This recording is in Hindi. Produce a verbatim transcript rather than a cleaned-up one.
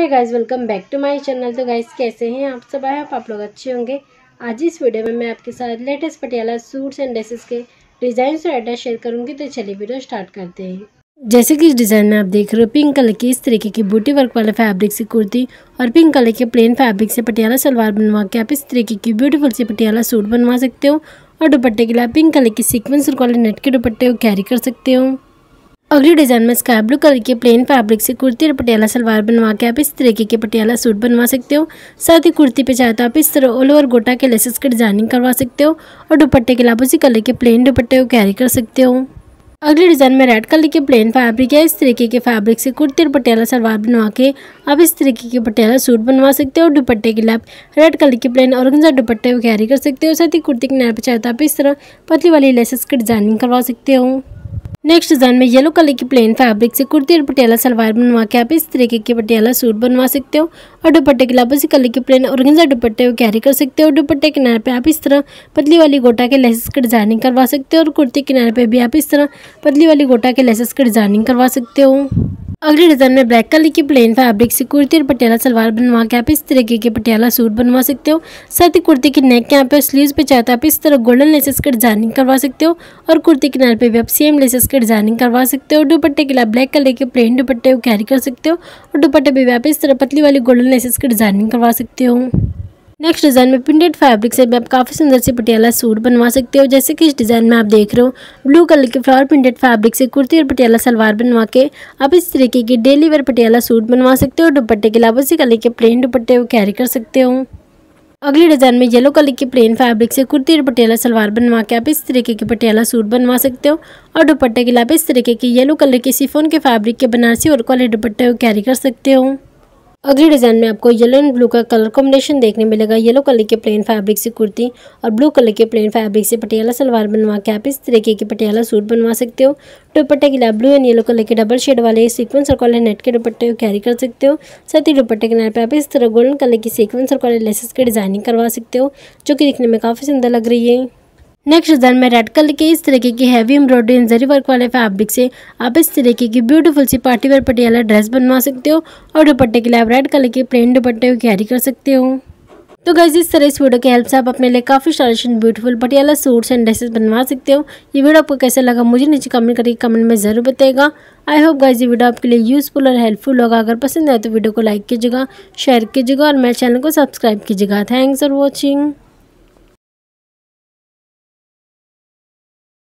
Hey guys, welcome back to my channel. तो गाइस कैसे हैं आप सब? आए आप लोग अच्छे होंगे। आज इस वीडियो में मैं आपके साथ latest Patiala suits and dresses के डिज़ाइन और एड्रेस शेयर करूंगी। तो चलिए वीडियो स्टार्ट करते हैं। जैसे कि इस डिज़ाइन में आप देख रहे हो, पिंक कलर की इस तरीके की बूटी वर्क वाले फैब्रिक से कुर्ती और पिंक कलर के प्लेन फैब्रिक से पटियाला सलवार बनवा के आप इस तरीके की ब्यूटीफुल सी पटियाला सूट बनवा सकते हो। और दुपट्टे के लिए पिंक कलर की सीक्वेंस वाले नेट के दुपट्टे को कैरी कर सकते हो। अगली डिजाइन में स्काई ब्लू कलर के प्लेन फैब्रिक से कुर्ती और पटियाला सलवार बनवा के आप इस तरीके के पटियाला सूट बनवा सकते हो। साथ ही कुर्ती पे चाहे तो आप इस तरह ऑल ओवर गोटा के लेसेस की डिजाइनिंग करवा सकते हो और दुपट्टे के लिए उसी कलर के प्लेन दुपट्टे को कैरी कर सकते हो। अगली डिजाइन में रेड कलर के प्लेन फैब्रिक है इस तरीके के फैब्रिक से कुर्ती और पटियाला सलवार बनवा के आप इस तरीके के पटियाला सूट बनवा सकते हो। दुपट्टे के लिए आप रेड कलर के प्लेन ऑर्गेन्जा दुपट्टे को कैरी कर सकते हो। साथ ही कुर्ती के किनारे पे चाहे तो आप इस तरह पतली वाली लेसेस की डिजाइनिंग करवा सकते हो। नेक्स्ट डिजाइन में येलो कलर की प्लेन फैब्रिक से कुर्ती और पटियाला सलवार बनवा के आप इस तरीके के पटियाला सूट बनवा सकते हो और दुपट्टे के लिए उसी कलर के प्लेन ऑर्गेन्जा दुपट्टे को कैरी कर सकते हो। दुपट्टे किनारे पे आप इस तरह पतली वाली गोटा के लेसेस की डिजाइनिंग करवा सकते हो और कुर्ती किनारे पे भी आप इस तरह पतली वाली गोटा के लेसेस की डिजाइनिंग करवा सकते हो। अगली डिजाइन में ब्लैक कलर की प्लेन फैब्रिक से कुर्ती और पटियाला सलवार बनवा के आप इस तरीके के पटियाला सूट बनवा सकते हो। साथ ही कुर्ती की नेक के यहाँ पे स्लीव्स पे चाहते आप इस तरह गोल्डन लेसेस की डिजाइनिंग करवा सकते हो और कुर्ती किनारे पे भी आप सेम लेसेस की डिजाइनिंग करवा सकते हो। दुपट्टे के लिए ब्लैक कलर के प्लेन दुपट्टे को कैरी कर सकते हो और दुपट्टे पे भी आप इस तरह पतली वाली गोल्डन लेसेस की डिजाइनिंग करवा सकते हो। नेक्स्ट डिज़ाइन में प्रिंटेड फैब्रिक से भी आप काफ़ी सुंदर से पटियाला सूट बनवा सकते हो। जैसे कि इस डिज़ाइन में आप देख रहे हो, ब्लू कलर के फ्लावर प्रिंटेड फैब्रिक से कुर्ती और पटियाला सलवार बनवा के आप इस तरीके की डेली वेयर पटियाला सूट बनवा सकते हो। दुपट्टे के अलावा उसी कलर के प्लेन दुपट्टे को कैरी कर सकते हो। अगली डिज़ाइन में येलो कलर की प्लेन फैब्रिक से कुर्ती और पटियाला सलवार बनवा के आप इस तरीके के पटियाला सूट बनवा सकते हो और दुपट्टे के अलावा इस तरीके की येलो कलर के शिफॉन के फैब्रिक के बनारसी वर्क वाले दुपट्टे को कैरी कर सकते हो। अगली डिज़ाइन में आपको येलो एंड ब्लू का कलर कॉम्बिनेशन देखने मिलेगा। येलो कलर के प्लेन फैब्रिक से कुर्ती और ब्लू कलर के प्लेन फैब्रिक से पटियाला सलवार बनवा के आप इस तरीके के पटियाला सूट बनवा सकते हो। दुपट्टे के लिए ब्लू एंड येलो कलर के डबल शेड वाले सीक्वेंस और कॉलर नेट के दुपट्टे को कैरी कर सकते हो। साथ ही दुपट्टे के किनारे पे आप इस तरह गोल्डन कलर की सीक्वेंस और कॉलर लेसेस की डिजाइनिंग करवा सकते हो, जो कि दिखने में काफ़ी सुंदर लग रही है। नेक्स्ट डिजाइन में रेड कलर के इस तरीके की heavy embroidery and zari work वाले फैब्रिक से आप इस तरीके की ब्यूटीफुल सी पार्टी वेयर पटियाला ड्रेस बनवा सकते हो और दुपट्टे के लिए आप रेड कलर के प्लेन दुपट्टे को कैरी कर सकते हो। तो गाइस, इस तरह इस वीडियो की हेल्प से आप अपने लिए काफ़ी stylish and beautiful Patiala suits and dresses बनवा सकते हो। ये वीडियो आपको कैसा लगा मुझे नीचे कमेंट करके कमेंट में ज़रूर बताइएगा। आई होप गाइस ये वीडियो आपके लिए यूजफुल और हेल्पफुल होगा। अगर पसंद आए तो वीडियो को लाइक कीजिएगा, शेयर कीजिएगा और मेरे चैनल को सब्सक्राइब कीजिएगा। Thanks for watching.